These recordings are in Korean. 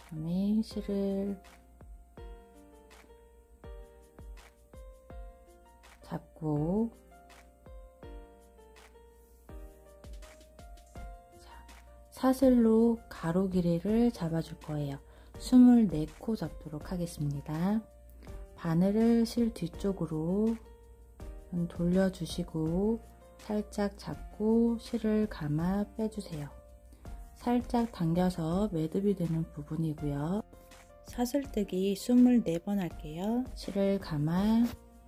그다음에 실을 잡고 사슬로 가로 길이를 잡아줄 거예요. 24코 잡도록 하겠습니다. 바늘을 실 뒤쪽으로 돌려주시고 살짝 잡고 실을 감아 빼주세요. 살짝 당겨서 매듭이 되는 부분이고요. 사슬뜨기 24번 할게요. 실을 감아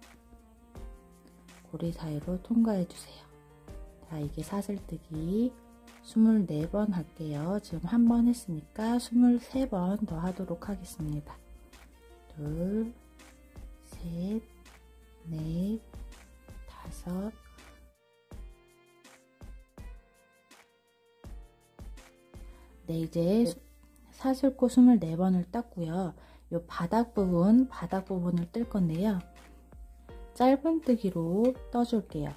고리 사이로 통과해 주세요. 자, 이게 사슬뜨기 24번 할게요. 지금 한 번 했으니까 23번 더 하도록 하겠습니다. 둘, 셋, 넷, 다섯, 네, 이제 사슬코 24번을 땄고요. 이 바닥 부분을 뜰 건데요. 짧은뜨기로 떠줄게요.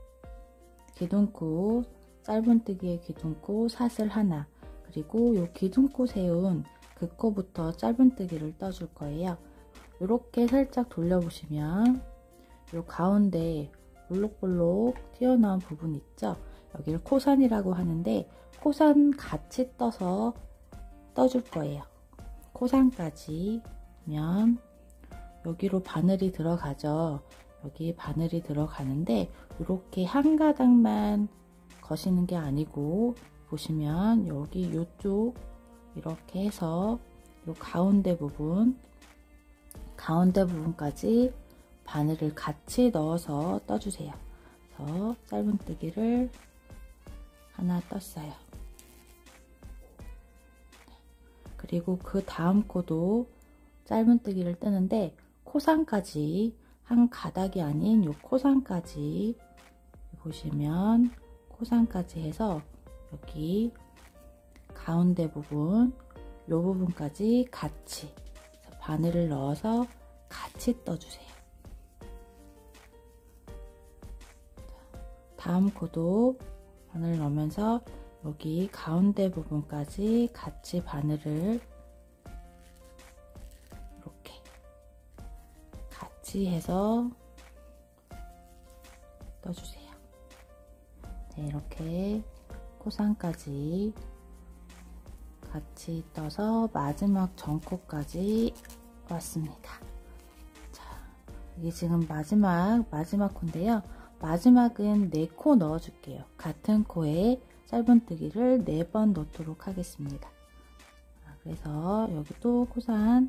기둥코, 짧은뜨기의 기둥코 사슬 하나, 그리고 이 기둥코 세운 그 코부터 짧은뜨기를 떠줄 거예요. 이렇게 살짝 돌려보시면 이 가운데 볼록볼록 튀어나온 부분 있죠? 여기를 코산이라고 하는데 코산 같이 떠줄 거예요. 코산까지 면 여기로 바늘이 들어가죠. 여기 바늘이 들어가는데 이렇게 한 가닥만 거시는 게 아니고 보시면 여기 이쪽 이렇게 해서 이 가운데 부분까지 바늘을 같이 넣어서 떠주세요. 그래서 짧은뜨기를 하나 떴어요. 그리고 그 다음 코도 짧은뜨기를 뜨는데 코산까지 한 가닥이 아닌 요 코산까지 보시면 코산까지 해서 여기 가운데 부분 요 부분까지 같이 바늘을 넣어서 같이 떠주세요. 다음 코도 바늘 넣으면서 여기 가운데 부분까지 같이 바늘을 이렇게 같이 해서 떠주세요. 네, 이렇게 코산까지 같이 떠서 마지막 전코까지 왔습니다. 자, 이게 지금 마지막 코인데요. 마지막은 4코 넣어줄게요. 같은 코에 짧은뜨기를 4번 넣도록 하겠습니다. 그래서 여기 또 코산,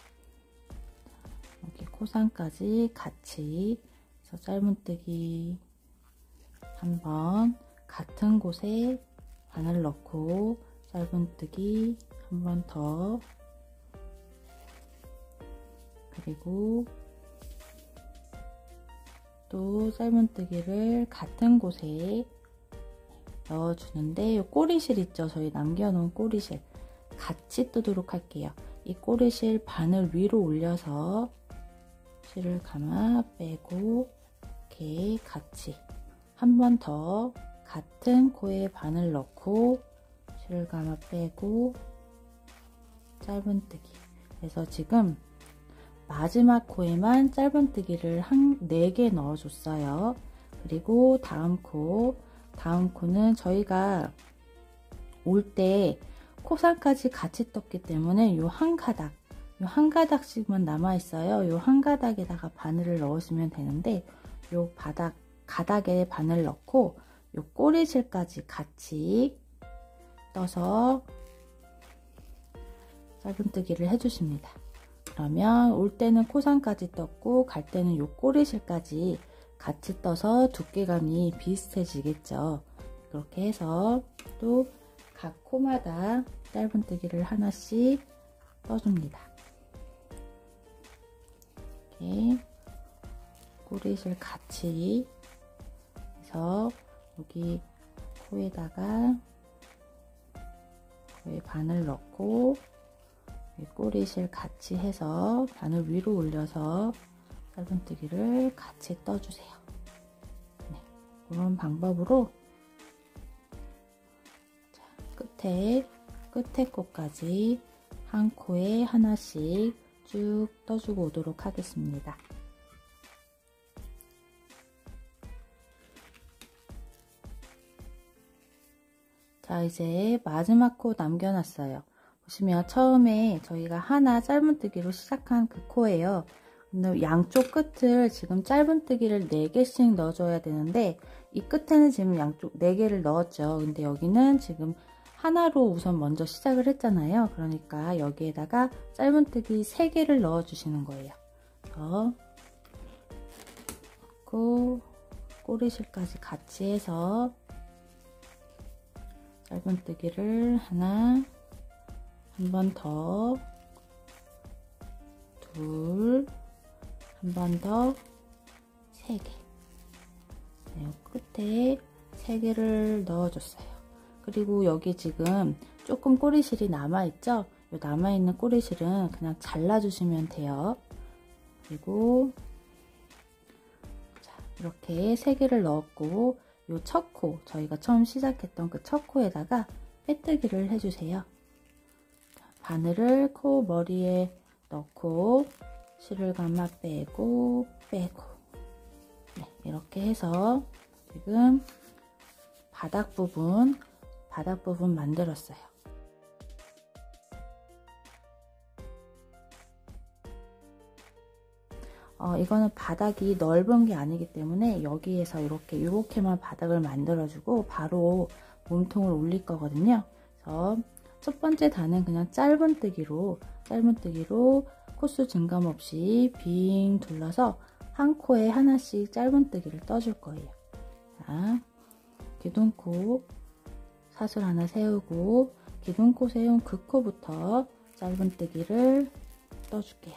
여기 코산까지 같이 해서 짧은뜨기 한번 같은 곳에 바늘 넣고 짧은뜨기 한 번 더, 그리고 또 짧은뜨기를 같은 곳에 넣어주는데 이 꼬리실 있죠? 저희 남겨놓은 꼬리실 같이 뜨도록 할게요. 이 꼬리실 바늘 위로 올려서 실을 감아 빼고 이렇게 같이 한 번 더 같은 코에 바늘 넣고 실을 감아 빼고 짧은뜨기. 그래서 지금 마지막 코에만 짧은뜨기를 4개 넣어줬어요. 그리고 다음 코는 저희가 올 때 코산까지 같이 떴기 때문에 요 한 가닥씩만 남아있어요. 요 한 가닥에다가 바늘을 넣으시면 되는데 요 가닥에 바늘 넣고 요 꼬리실까지 같이 떠서 짧은뜨기를 해주십니다. 그러면 올 때는 코산까지 떴고 갈 때는 요 꼬리실까지 같이 떠서 두께감이 비슷해지겠죠. 그렇게 해서 또 각 코마다 짧은뜨기를 하나씩 떠줍니다. 이렇게 꼬리실 같이 해서 여기 코에다가 코에 바늘 넣고 꼬리실 같이 해서 바늘 위로 올려서 짧은뜨기를 같이 떠주세요. 네, 이런 방법으로 끝에 코까지 한 코에 하나씩 쭉 떠주고 오도록 하겠습니다. 자, 이제 마지막 코 남겨놨어요. 보시면 처음에 저희가 하나 짧은뜨기로 시작한 그 코예요. 근데 양쪽 끝을 지금 짧은뜨기를 4개씩 넣어줘야 되는데 이 끝에는 지금 양쪽 4개를 넣었죠. 근데 여기는 지금 하나로 우선 먼저 시작을 했잖아요. 그러니까 여기에다가 짧은뜨기 3개를 넣어주시는 거예요. 넣고 꼬리실까지 같이 해서 짧은뜨기를 하나, 한 번 더, 둘, 한 번 더, 3개. 네, 끝에 3개를 넣어줬어요. 그리고 여기 지금 조금 꼬리실이 남아있죠? 이 남아있는 꼬리실은 그냥 잘라주시면 돼요. 그리고 자, 이렇게 3개를 넣었고 요 첫 코, 저희가 처음 시작했던 그 첫 코에다가 빼뜨기를 해주세요. 바늘을 코 머리에 넣고 실을 감아 빼고 빼고 네, 이렇게 해서 지금 바닥 부분 만들었어요. 이거는 바닥이 넓은 게 아니기 때문에 여기에서 이렇게만 바닥을 만들어주고 바로 몸통을 올릴 거거든요. 그래서 첫 번째 단은 그냥 짧은뜨기로 코수 증감 없이 빙 둘러서 한 코에 하나씩 짧은뜨기를 떠줄 거예요. 자, 기둥코 사슬 하나 세우고 기둥코 세운 그 코부터 짧은뜨기를 떠줄게요.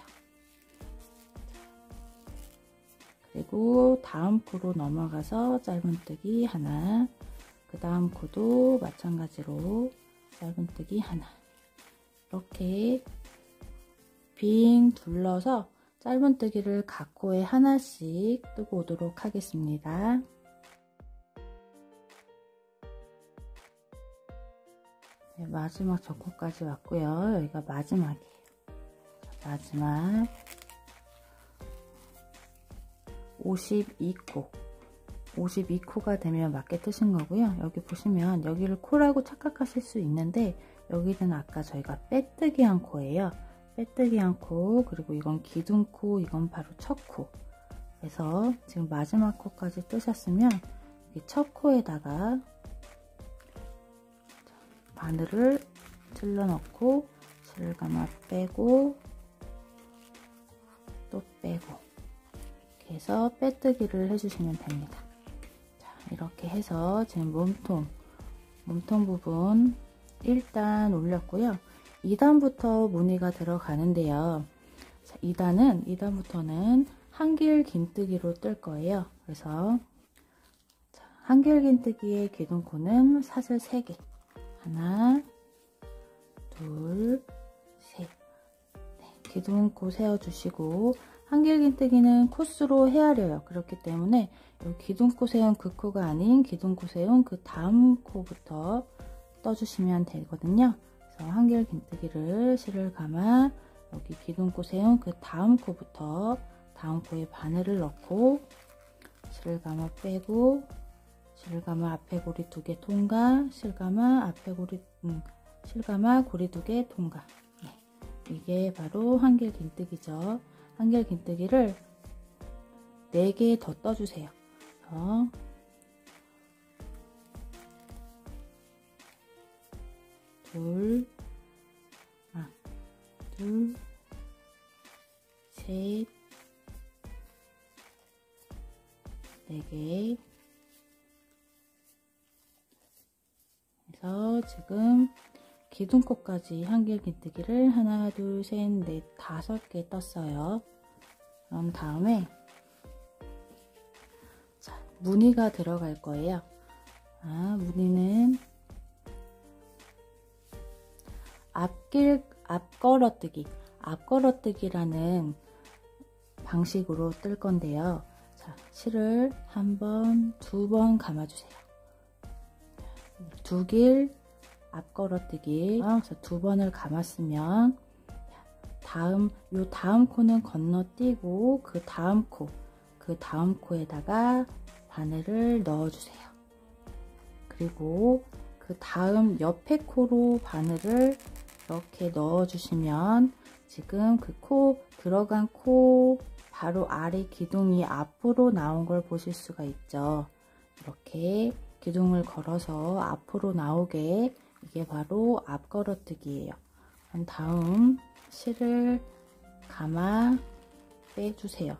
그리고 다음 코로 넘어가서 짧은뜨기 하나, 그 다음 코도 마찬가지로 짧은뜨기 하나, 이렇게 빙 둘러서 짧은뜨기를 각 코에 하나씩 뜨고 오도록 하겠습니다. 네, 마지막 저 코까지 왔고요. 여기가 마지막이에요. 마지막 52코가 되면 맞게 뜨신 거고요. 여기 보시면 여기를 코라고 착각하실 수 있는데 여기는 아까 저희가 빼뜨기 한 코예요. 빼뜨기 한 코, 그리고 이건 기둥코, 이건 바로 첫 코. 그래서 지금 마지막 코까지 뜨셨으면 이 첫 코에다가 바늘을 찔러 넣고 실을 감아 빼고 또 빼고 이렇게 해서 빼뜨기를 해주시면 됩니다. 자, 이렇게 해서 지금 몸통 부분 1단 올렸고요. 2단부터 무늬가 들어가는데요. 자, 2단부터는 한길 긴뜨기로 뜰 거예요. 그래서 한길 긴뜨기의 기둥코는 사슬 3개. 하나, 둘, 셋. 네, 기둥코 세워주시고 한길 긴뜨기는 코스로 헤아려요. 그렇기 때문에 이 기둥코 세운 그 코가 아닌 기둥코 세운 그 다음 코부터 떠주시면 되거든요. 그래서 한길 긴뜨기를 실을 감아 여기 기둥코 세운 그 다음 코부터 다음 코에 바늘을 넣고 실을 감아 빼고 실을 감아 앞에 고리 2개 통과, 실감아 고리 2개 통과. 네, 이게 바로 한길 긴뜨기죠. 한길 긴뜨기를 4개 더 떠주세요. 둘, 셋, 4개. 그래서 지금 기둥코까지 한길 긴뜨기를 하나, 둘, 셋, 넷, 5개 떴어요. 그럼 다음에 자, 무늬가 들어갈 거예요. 무늬는 앞걸어뜨기라는 방식으로 뜰 건데요. 자, 실을 한 번, 2번 감아주세요. 2길, 앞걸어뜨기. 그래서 2번을 감았으면 요 다음 코는 건너뛰고 그 다음 코에다가 바늘을 넣어주세요. 그리고 그 다음 옆에 코로 바늘을 이렇게 넣어주시면 지금 그 들어간 코 바로 아래 기둥이 앞으로 나온 걸 보실 수가 있죠. 이렇게 기둥을 걸어서 앞으로 나오게, 이게 바로 앞걸어뜨기예요. 다음 실을 감아 빼주세요.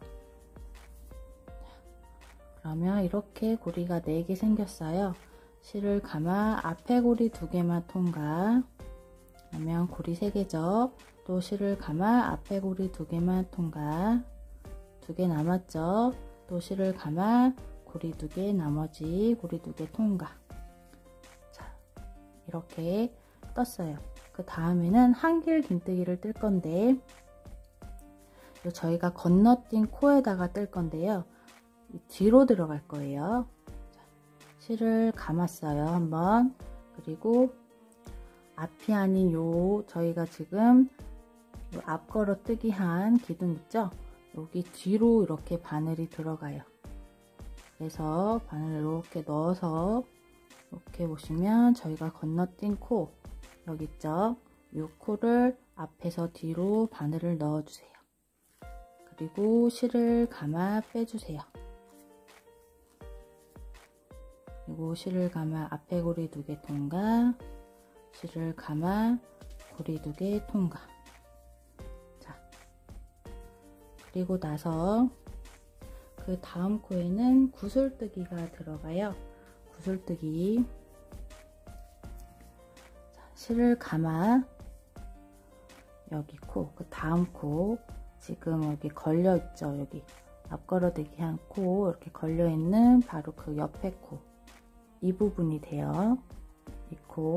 그러면 이렇게 고리가 4개 생겼어요. 실을 감아 앞에 고리 2개만 통과. 그러면 고리 3개죠. 또 실을 감아 앞에 고리 2개만 통과. 2개 남았죠. 또 실을 감아 고리 2개, 나머지 고리 2개 통과. 자, 이렇게 떴어요. 그 다음에는 한길 긴뜨기를 뜰 건데, 저희가 건너뛴 코에다가 뜰 건데요. 뒤로 들어갈 거예요. 자, 실을 감았어요, 한번. 그리고 앞이 아닌 저희가 지금 앞걸어뜨기 한 기둥 있죠? 여기 뒤로 이렇게 바늘이 들어가요. 그래서 바늘을 이렇게 넣어서 이렇게 보시면 저희가 건너뛴 코 여기 있죠? 이 코를 앞에서 뒤로 바늘을 넣어주세요. 그리고 실을 감아 빼주세요. 그리고 실을 감아 앞에 고리 2개 통과, 실을 감아 고리 2개 통과. 자, 그리고 나서 그 다음 코에는 구슬뜨기가 들어가요. 구슬뜨기. 자, 실을 감아 여기 그 다음 코, 지금 여기 걸려 있죠. 여기 앞걸어뜨기 한 코 이렇게 걸려 있는 바로 그 옆에 코, 이 부분이 돼요. 이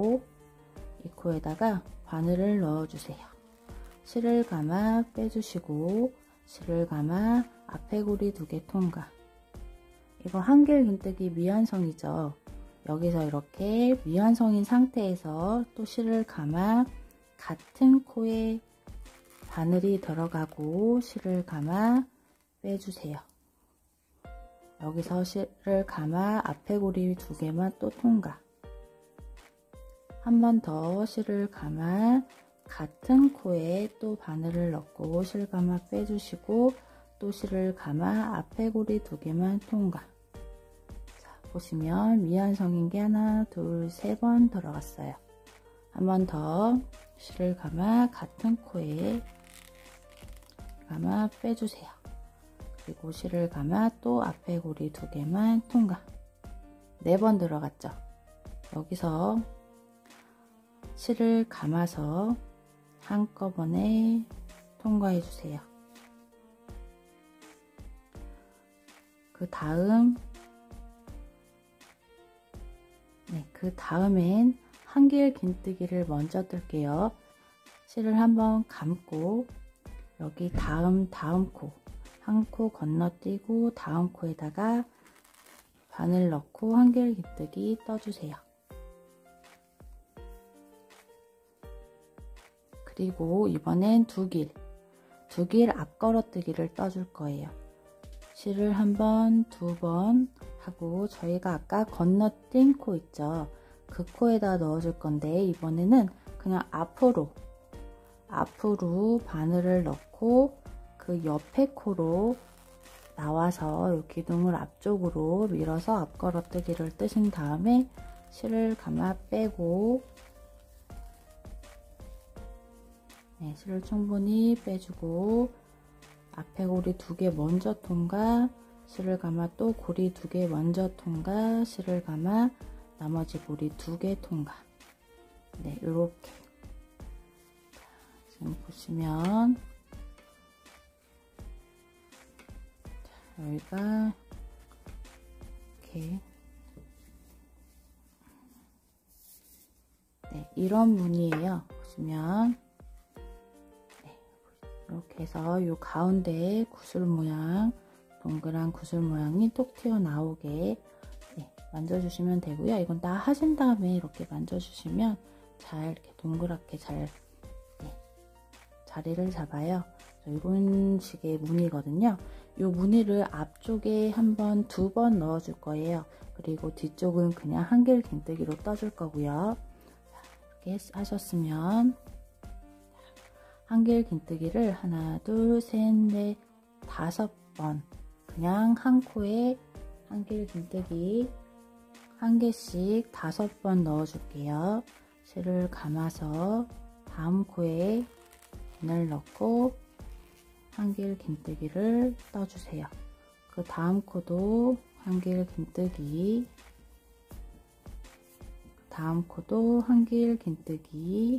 코에다가 바늘을 넣어주세요. 실을 감아 빼주시고, 실을 감아 앞에 고리 2개 통과. 이거 한길 긴뜨기 미완성이죠. 여기서 이렇게 미완성인 상태에서 또 실을 감아 같은 코에 바늘이 들어가고 실을 감아 빼주세요. 여기서 실을 감아 앞에 고리 2개만 또 통과. 한 번 더 실을 감아 같은 코에 또 바늘을 넣고 실 감아 빼주시고, 또 실을 감아 앞에 고리 2개만 통과. 자, 보시면 미완성인 게 하나, 둘, 3번 들어갔어요. 한 번 더 실을 감아 같은 코에 감아 빼주세요. 그리고 실을 감아 또 앞에 고리 2개만 통과. 4번 들어갔죠. 여기서 실을 감아서 한꺼번에 통과해 주세요. 그 다음엔 한길 긴뜨기를 먼저 뜰게요. 실을 한번 감고 여기 다음 코, 한 코 건너뛰고 다음 코에다가 바늘 넣고 한길 긴뜨기 떠주세요. 그리고 이번엔 두 길 앞걸어뜨기를 떠줄 거예요. 실을 한 번, 2번 하고 저희가 아까 건너뛴 코 있죠? 그 코에다 넣어줄 건데, 이번에는 그냥 앞으로 바늘을 넣고 그 옆에 코로 나와서 이 기둥을 앞쪽으로 밀어서 앞걸어뜨기를 뜨신 다음에 실을 감아 빼고, 실을 충분히 빼주고 앞에 고리 2개 먼저 통과, 실을 감아 또 고리 2개 먼저 통과, 실을 감아 나머지 고리 2개 통과. 네, 이렇게 지금 보시면 여기가 이렇게 이런 무늬예요. 보시면 이렇게 해서 이 가운데에 구슬 모양, 동그란 구슬 모양이 톡 튀어나오게 만져주시면 되고요. 이건 다 하신 다음에 이렇게 만져주시면 잘 이렇게 동그랗게 잘 자리를 잡아요. 이런 식의 무늬거든요. 이 무늬를 앞쪽에 두 번 넣어 줄 거예요. 그리고 뒤쪽은 그냥 한길 긴뜨기로 떠줄 거고요. 이렇게 하셨으면 한길 긴뜨기를 하나, 둘, 셋, 넷, 5번 그냥 한 코에 한길 긴뜨기 한 개씩 5번 넣어 줄게요. 실을 감아서 다음 코에 바늘 넣고 한길 긴뜨기를 떠주세요. 그 다음 코도 한길 긴뜨기, 다음 코도 한길 긴뜨기,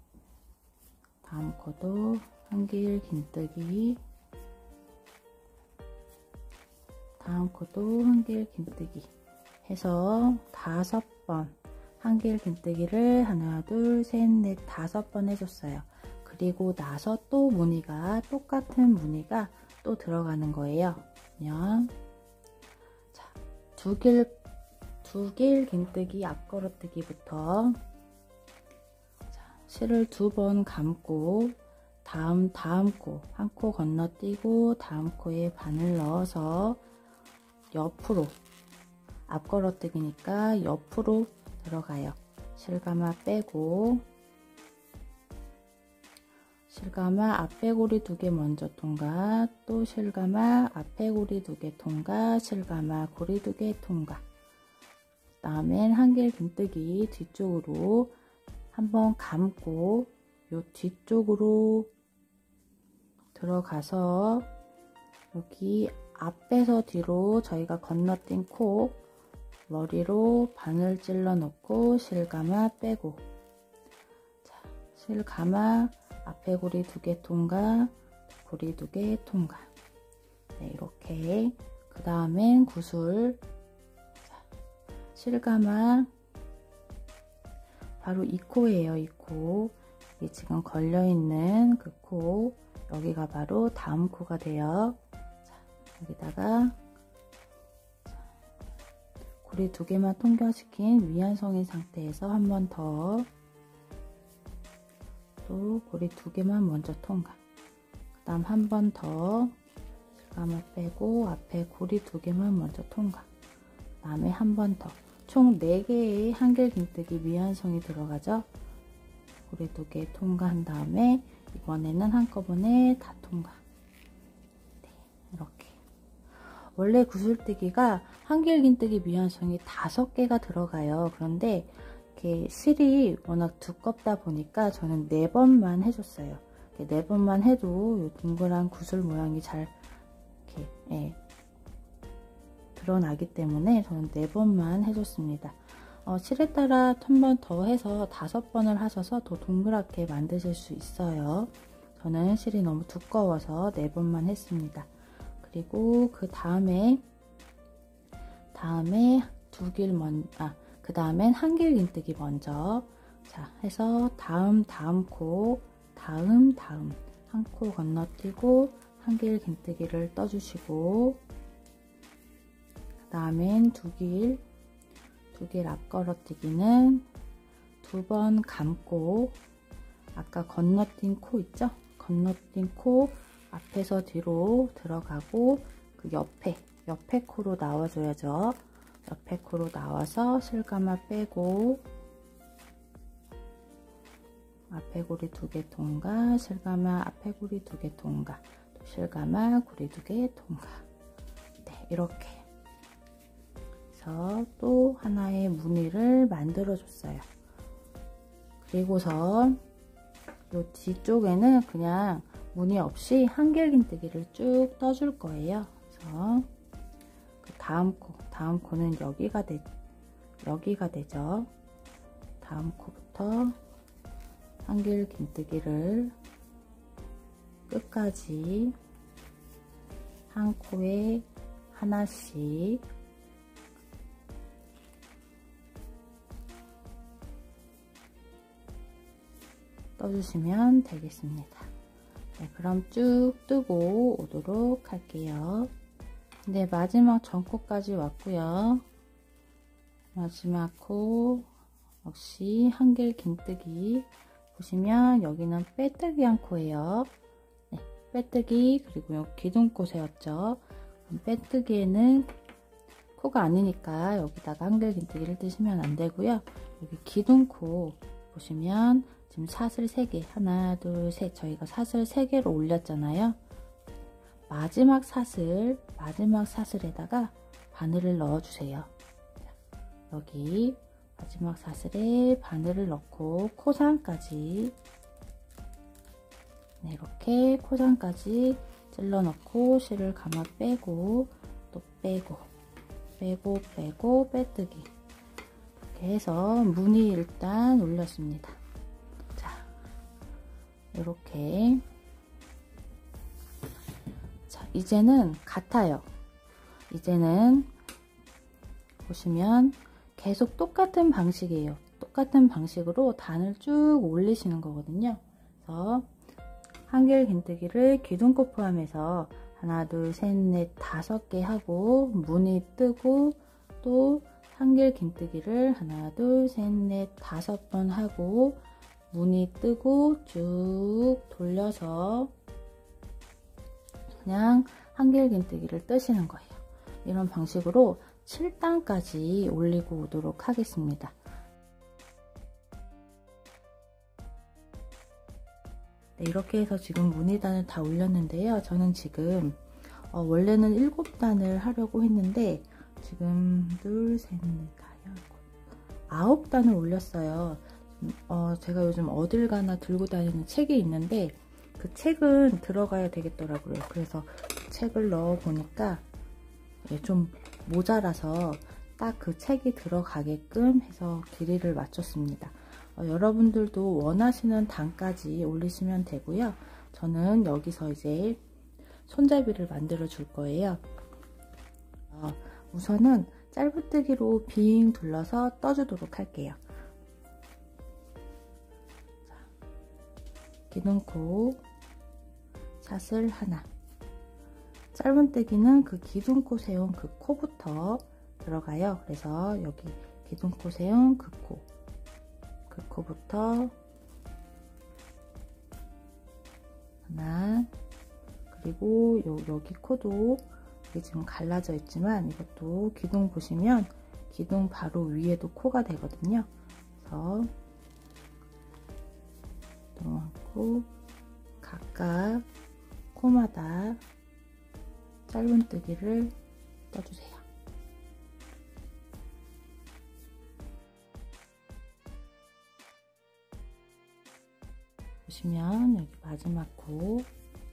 다음 코도 한길 긴뜨기, 다음 코도 한길 긴뜨기 해서 5번 한길 긴뜨기를 하나, 둘, 셋, 넷, 5번 해줬어요. 그리고 나서 또 무늬가 똑같은 무늬가 또 들어가는 거예요. 그냥 자, 두 길 긴뜨기 앞걸어뜨기부터 실을 2번 감고 다음 코 한 코 건너뛰고 다음 코에 바늘 넣어서 옆으로 앞걸어뜨기니까 옆으로 들어가요. 실감아 빼고 실감아 앞에 고리 2개 먼저 통과, 또 실감아 앞에 고리 2개 통과, 실감아 고리 2개 통과. 그 다음엔 한길 긴뜨기 뒤쪽으로 한번 감고 요 뒤쪽으로 들어가서 여기 앞에서 뒤로 저희가 건너뛴 코 머리로 바늘 찔러 놓고 실감아 빼고, 자, 실감아 앞에 고리 2개 통과, 고리 2개 통과. 네, 이렇게. 그 다음엔 구슬. 자, 실감아 바로 이 코예요. 이 코. 이게 지금 걸려있는 그 코. 여기가 바로 다음 코가 돼요. 자, 여기다가 고리 2개만 통과시킨 위안성인 상태에서 한 번 더 또 고리 2개만 먼저 통과, 그 다음 한 번 더 실감을 빼고 앞에 고리 2개만 먼저 통과, 그 다음에 한 번 더 총 4개의 한길 긴뜨기 위안성이 들어가죠. 고리 2개 통과한 다음에 이번에는 한꺼번에 다 통과. 네, 이렇게. 원래 구슬뜨기가 한길 긴뜨기 미완성이 5개가 들어가요. 그런데 이렇게 실이 워낙 두껍다 보니까 저는 4번만 해줬어요. 4번만 해도 이 동그란 구슬 모양이 잘 이렇게 드러나기 때문에 저는 4번만 해줬습니다. 실에 따라 한 번 더 해서 5번을 하셔서 더 동그랗게 만드실 수 있어요. 저는 실이 너무 두꺼워서 4번만 했습니다. 그리고 그 다음에 그 다음엔 한길 긴뜨기 먼저, 자 해서 다음 코, 다음 한 코 건너뛰고 한길 긴뜨기를 떠주시고, 그 다음엔 두 길 앞걸어뜨기는 2번 감고 아까 건너뛴 코 있죠? 건너뛴 코 앞에서 뒤로 들어가고 그 옆에 코로 나와줘야죠. 옆에 코로 나와서 실감아 빼고 앞에 고리 2개 통과, 실감아 앞에 고리 2개 통과, 또 실감아 고리 2개 통과. 네, 이렇게 해서 또 하나의 무늬를 만들어 줬어요. 그리고서 요 뒤쪽에는 그냥 무늬 없이 한길 긴뜨기를 쭉 떠줄 거예요. 그래서 그 다음 코는 여기가 되죠. 다음 코부터 한길 긴뜨기를 끝까지 한 코에 하나씩 떠주시면 되겠습니다. 네, 그럼 쭉 뜨고 오도록 할게요. 네, 마지막 전코까지 왔고요. 마지막 코 역시 한길 긴뜨기. 보시면 여기는 빼뜨기 한 코예요. 네, 빼뜨기. 그리고 여기 기둥코 세웠죠. 빼뜨기에는 코가 아니니까 여기다가 한길 긴뜨기를 뜨시면 안 되고요. 여기 기둥코 보시면 지금 사슬 3개, 하나, 둘, 셋, 저희가 사슬 3개로 올렸잖아요. 마지막 사슬에다가 바늘을 넣어주세요. 여기 마지막 사슬에 바늘을 넣고 코상까지, 네, 이렇게 코상까지 찔러 넣고 실을 감아 빼고 또 빼고 빼뜨기, 이렇게 해서 무늬 일단 올렸습니다. 자, 이렇게. 자, 이제는 같아요. 이제는 보시면 계속 똑같은 방식이에요. 똑같은 방식으로 단을 쭉 올리시는 거거든요. 그래서 한길 긴뜨기를 기둥코 포함해서 하나, 둘, 셋, 넷, 5개 하고 무늬 뜨고 또 한길 긴뜨기를 하나, 둘, 셋, 넷, 5번 하고 무늬 뜨고 쭉 돌려서 그냥 한길 긴뜨기를 뜨시는 거예요. 이런 방식으로 7단까지 올리고 오도록 하겠습니다. 네, 이렇게 해서 지금 무늬단을 다 올렸는데요. 저는 지금 원래는 7단을 하려고 했는데 지금 둘, 셋, 넷, 다, 9단을 올렸어요. 제가 요즘 어딜 가나 들고 다니는 책이 있는데 그 책은 들어가야 되겠더라고요. 그래서 그 책을 넣어 보니까 좀 모자라서 딱 그 책이 들어가게끔 해서 길이를 맞췄습니다. 여러분들도 원하시는 단까지 올리시면 되고요. 저는 여기서 이제 손잡이를 만들어 줄 거예요. 우선은 짧은뜨기로 빙 둘러서 떠주도록 할게요. 자, 기둥코 사슬 하나, 짧은뜨기는 그 기둥코 세운 그 코부터 들어가요. 그래서 여기 기둥코 세운 그 코부터 하나, 그리고 여기 코도 이게 지금 갈라져 있지만 이것도 기둥 보시면 기둥 바로 위에도 코가 되거든요. 그래서 또 각각 코마다 짧은뜨기를 떠주세요. 보시면 여기 마지막 코,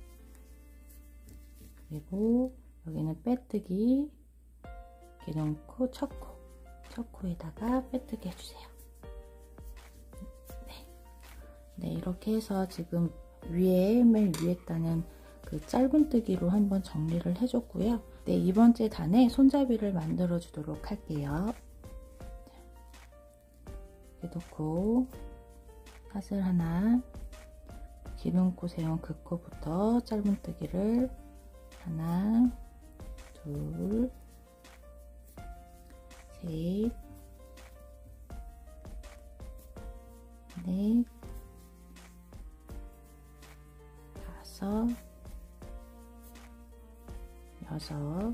그리고 여기는 빼뜨기, 기둥코, 첫 코에다가 빼뜨기 해주세요. 네, 이렇게 해서 지금 맨 위에 따는 그 짧은뜨기로 한번 정리를 해줬고요. 네, 이번째 단에 손잡이를 만들어 주도록 할게요. 기둥코 사슬 하나, 기둥코 세운 그 코부터 짧은뜨기를 하나, 둘, 셋, 넷, 5, 6,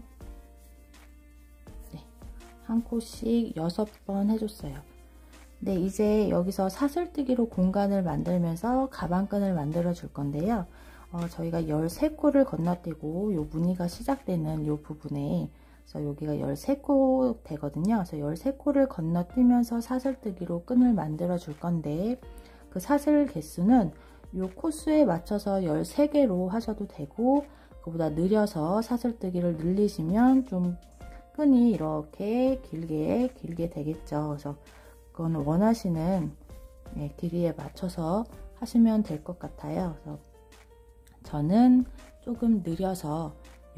네, 한 코씩 6번 해줬어요. 네, 이제 여기서 사슬뜨기로 공간을 만들면서 가방끈을 만들어 줄 건데요. 저희가 13코를 건너뛰고 요 무늬가 시작되는 요 부분에, 그래서 여기가 13코 되거든요. 그래서 13코를 건너뛰면서 사슬뜨기로 끈을 만들어 줄 건데, 그 사슬 개수는 요 코수에 맞춰서 13개로 하셔도 되고, 그보다 느려서 사슬뜨기를 늘리시면 좀 끈이 이렇게 길게 되겠죠. 그래서 그건 원하시는 길이에 맞춰서 하시면 될 것 같아요. 그래서 저는 조금 느려서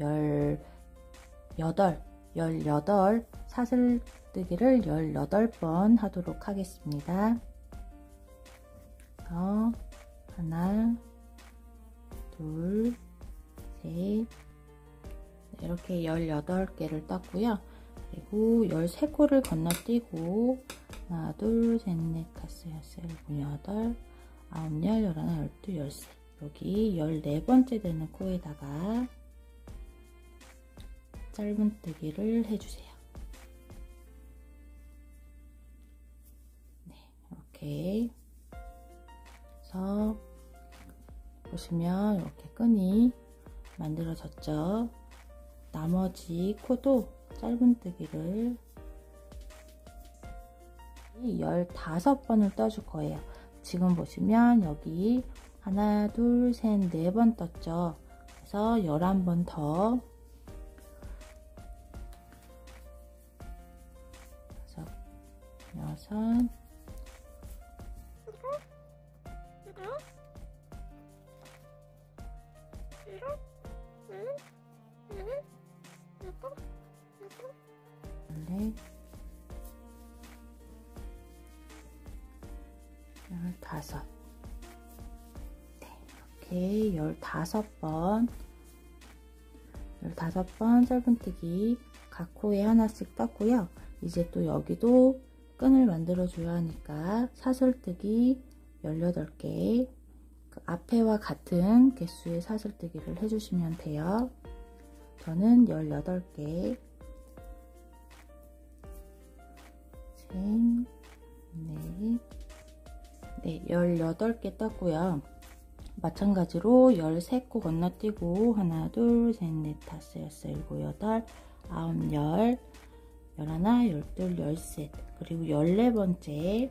18 사슬뜨기를 18번 하도록 하겠습니다. 하나, 둘, 셋, 이렇게 18개를 떴고요. 그리고 13코를 건너뛰고 하나, 둘, 셋, 넷, 다섯, 여섯, 일곱, 여덟, 아홉, 열, 열하나, 열둘, 열셋. 여기 14번째 되는 코에다가 짧은뜨기를 해주세요. 네, 이렇게 해서 보시면 이렇게 끈이 만들어졌죠. 나머지 코도 짧은뜨기를 15번을 떠줄 거예요. 지금 보시면 여기 하나, 둘, 셋, 4번 떴죠. 그래서 11번 더, 여섯, 넷, 15. 네, 이렇게 15번 짧은뜨기 각 코에 하나씩 떴고요. 이제 또 여기도 끈을 만들어 줘야 하니까 사슬뜨기 18개, 그 앞에와 같은 개수의 사슬뜨기를 해주시면 돼요. 저는 18개, 셋, 넷, 네, 18개 떴고요. 마찬가지로 13코 건너뛰고 하나, 둘, 셋, 넷, 다섯, 여섯, 일곱, 여덟, 아홉, 열, 열하나, 열둘, 열셋. 그리고 14번째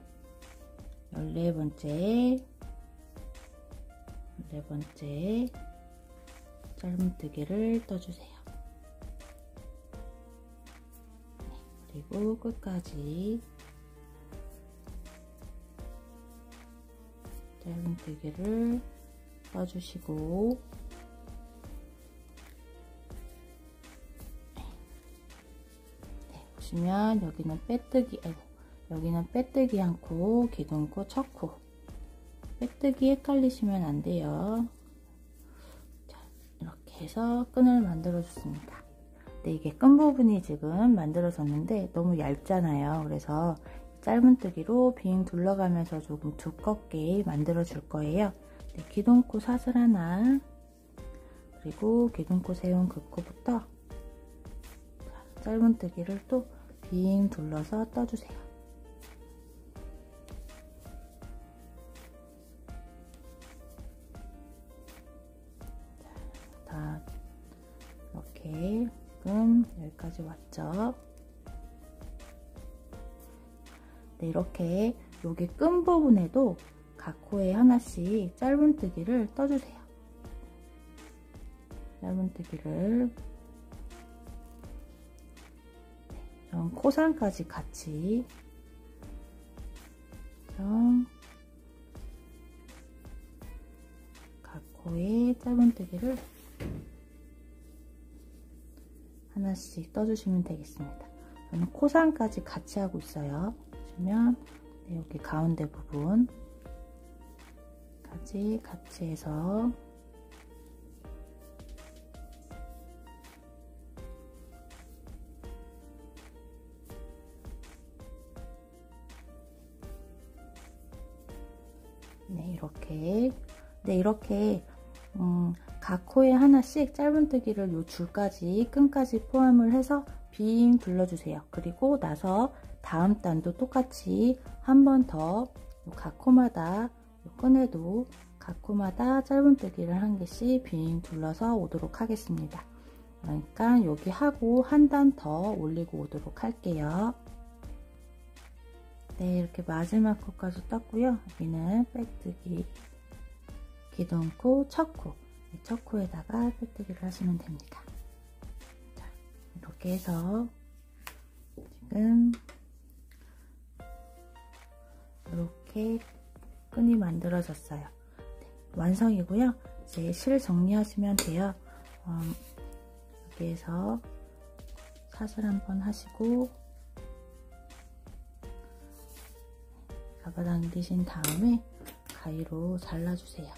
짧은뜨기를 떠주세요. 네, 그리고 끝까지 짧은뜨기를 떠주시고, 네, 보시면 여기는 빼뜨기, 여기는 빼뜨기 한 코, 기둥코, 첫 코. 빼뜨기 헷갈리시면 안 돼요. 자, 이렇게 해서 끈을 만들어 줬습니다. 네, 이게 끈 부분이 지금 만들어졌는데 너무 얇잖아요. 그래서 짧은뜨기로 빙 둘러가면서 조금 두껍게 만들어 줄 거예요. 네, 기둥코 사슬 하나, 그리고 기둥코 세운 그 코부터 짧은뜨기를 또 빙 둘러서 떠주세요. 다 이렇게 지금 여기까지 왔죠. 네, 이렇게 여기 끈 부분에도 각 코에 하나씩 짧은뜨기를 떠주세요. 짧은뜨기를 코상까지 같이 각 코에 짧은뜨기를 하나씩 떠주시면 되겠습니다. 저는 코상까지 같이 하고 있어요. 보시면 네, 여기 가운데 부분까지 같이 해서 이렇게 각 코에 하나씩 짧은뜨기를 요 줄까지 끈까지 포함을 해서 빙 둘러주세요. 그리고 나서 다음 단도 똑같이 한 번 더 각 코마다 끈에도 각 코마다 짧은뜨기를 한 개씩 빙 둘러서 오도록 하겠습니다. 그러니까 여기 하고 한 단 더 올리고 오도록 할게요. 네, 이렇게 마지막 코까지 떴고요. 여기는 빼뜨기, 기둥코, 첫 코에다가 빼뜨기를 하시면 됩니다. 자, 이렇게 해서 지금 이렇게 끈이 만들어졌어요. 네, 완성이고요. 이제 실 정리하시면 돼요. 여기에서 사슬 한번 하시고 잡아당기신 다음에 가위로 잘라주세요.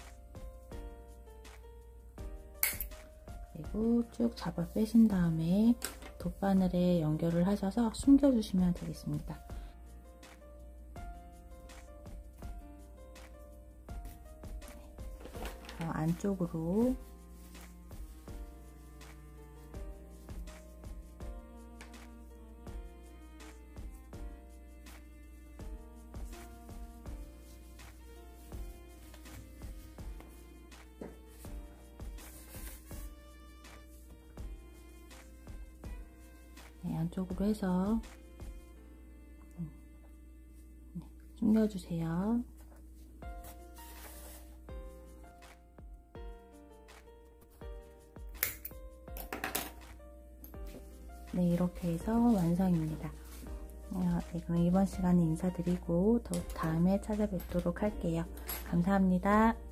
그리고 쭉 잡아 빼신 다음에 돗바늘에 연결을 하셔서 숨겨주시면 되겠습니다. 안쪽으로 네, 안쪽으로 해서 숨겨주세요. 네, 이렇게 해서 완성입니다. 네, 그럼 이번 시간에 인사드리고 또 다음에 찾아뵙도록 할게요. 감사합니다.